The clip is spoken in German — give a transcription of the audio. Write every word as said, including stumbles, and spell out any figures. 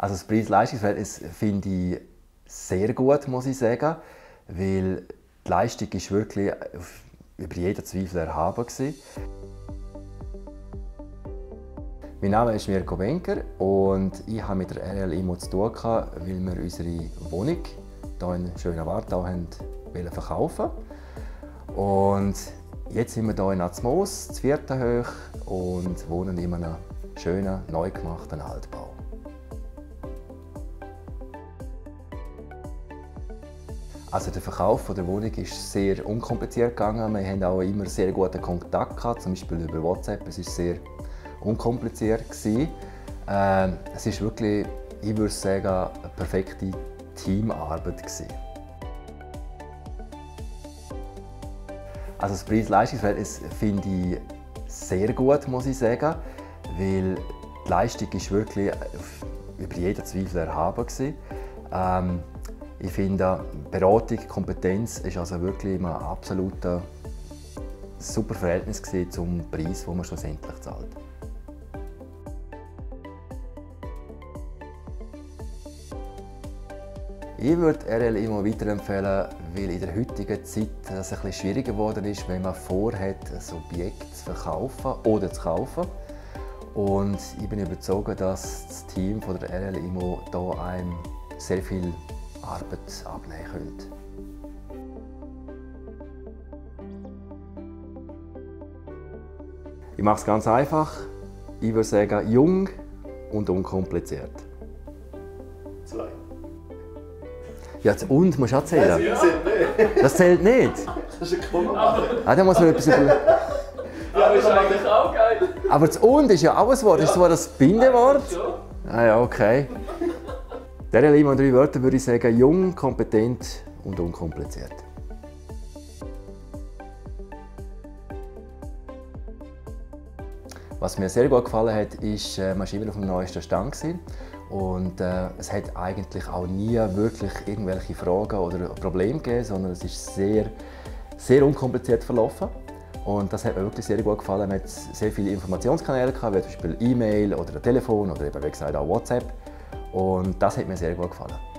Also das Preis-Leistungs-Verhältnis finde ich sehr gut, muss ich sagen, weil die Leistung ist wirklich über jeden Zweifel erhaben gewesen. Mein Name ist Mirko Benker und ich habe mit der R L Immo zu tun gehabt, weil wir unsere Wohnung hier in schönen Wartau wollten verkaufen. Und jetzt sind wir hier in Atzmoos, zu Viertenhoch, und wohnen in einem schönen, neu gemachten Altbau. Also der Verkauf der Wohnung ist sehr unkompliziert gegangen. Wir haben auch immer sehr guten Kontakt gehabt, zum Beispiel über WhatsApp. Es war sehr unkompliziert gewesen. Äh, es ist wirklich, ich würde sagen, eine perfekte Teamarbeit gewesen. Also das Preis-Leistungs-Verhältnis finde ich sehr gut, muss ich sagen, weil die Leistung ist wirklich über jeden Zweifel erhaben gewesen. Ähm, Ich finde, Beratung, Kompetenz ist also wirklich ein absolutes super Verhältnis zum Preis, den man schlussendlich zahlt. Ich würde R L Immo weiterempfehlen, weil in der heutigen Zeit es ein bisschen schwieriger geworden ist, wenn man vorhat, ein Objekt zu verkaufen oder zu kaufen. Und ich bin überzeugt, dass das Team von der R L Immo hier einem sehr viel Arbeit abnehmen könnte. Ich mache es ganz einfach. Ich würde sagen, jung und unkompliziert. Zwei. Ja, das «und» musst du auch zählen. Nein, das zählt nicht. Das zählt nicht? Das ist ein Komma. Ah, da muss man etwas über... Aber ist eigentlich auch geil. Aber das «und» ist ja auch ein Wort. Das ist zwar das Bindewort. Ah ja, okay. Der R L Immo in drei Wörtern würde ich sagen: jung, kompetent und unkompliziert. Was mir sehr gut gefallen hat, ist, äh, man war immer auf dem neuesten Stand gewesen. Und äh, es hat eigentlich auch nie wirklich irgendwelche Fragen oder Probleme gegeben, sondern es ist sehr, sehr unkompliziert verlaufen. Und das hat mir wirklich sehr gut gefallen. Man hat sehr viele Informationskanäle gehabt, wie zum Beispiel E-Mail oder Telefon oder eben, wie gesagt, auch WhatsApp. Und das hat mir sehr gut gefallen.